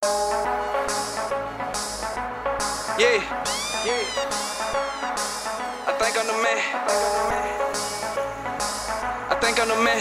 Yeah, I think I'm the man. I think I'm the man.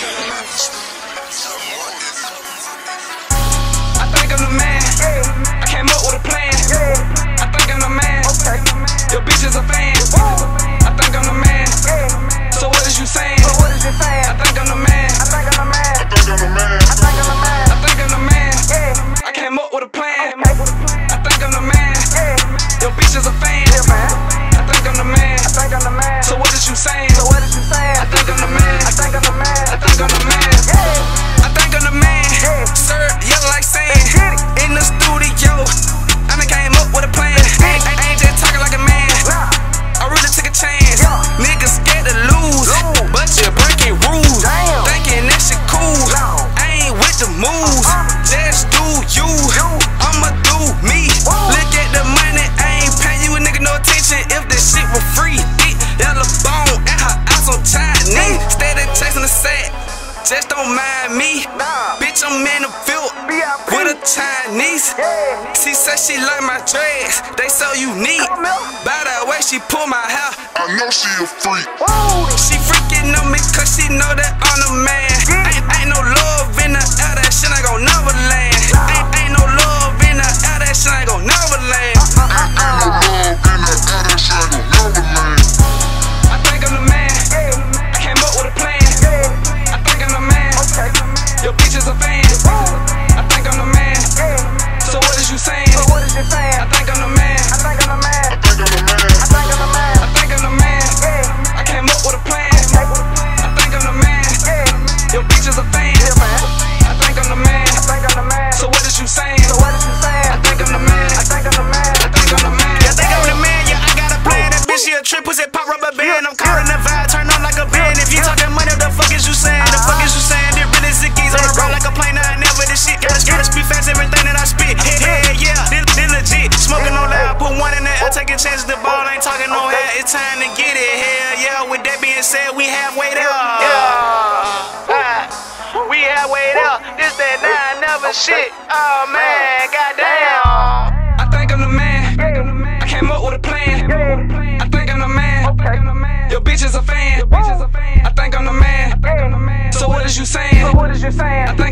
I think I'm the man. I came up with a plan. I think I'm the man. Your bitch is a fan. I think I'm the man. So what is you saying? I think I'm the man. I think I'm the man. I think I'm the man. I think I'm the man. I came up with a plan. I think I'm the man. Your bitch is a fan. I think I'm the man. So what is you saying? I think I'm the man. I think I'm the man. I think I'm the man. I think I'm the man. Sir, yellow like sand. In the studio, I done came up with a plan. I ain't just talking like a man. I really took a chance. Niggas scared to lose, but you're breaking rules. Thinking that shit cool. I ain't with the moves. Just do you. I'ma do me. Look at the money. I ain't paying you a nigga no attention. If this shit were free, yellow bone and her ass on Chinese. Steady chasing the set. Just don't mind me. Bitch, I'm in the field with a Chinese. She said she like my dreads, they so unique. By the way she pull my hair, I know she a freak. she freaking on me cause she know that I'm the man. Ain't no love in the air, that shit ain't gon' never land. Ain't no love in the air, that shit ain't gon' never land. Ain't no love in the air, that shit ain't gon' never land. I think I'm the man. I came up with a plan. I think I'm the man. Your bitch is a fan. I think I'm the man. So what is you saying? I think I'm the man. I think I'm the man. I think I'm the man. I came up with a plan. I think I'm the man. Your bitch is a fan. I think I'm the man. So what is you saying? I think I'm the man. I think I'm the man. I think I'm the man. Yeah, think I'm the man, yeah, I got a plan. That bitch, she a trip, pussy pop rubber band. I'm calling the vibe, turn on like a band. If you talking money, what the fuck is you saying? The fuck is you saying? They really zickies on the road like a plane. I never this shit. Gotta speed fast, everything that I spit. Hell yeah, this legit. Smoking on loud, put one in the air, taking chances. The ball ain't talking no hair. It's time to get it. Hell yeah, with that being said, we halfway there. We halfway there. This that nine never shit. Oh man, goddamn. I think I'm the man. I came up with a plan. I think I'm the man. Your bitch is a fan. I think I'm the man. So what is you saying? I think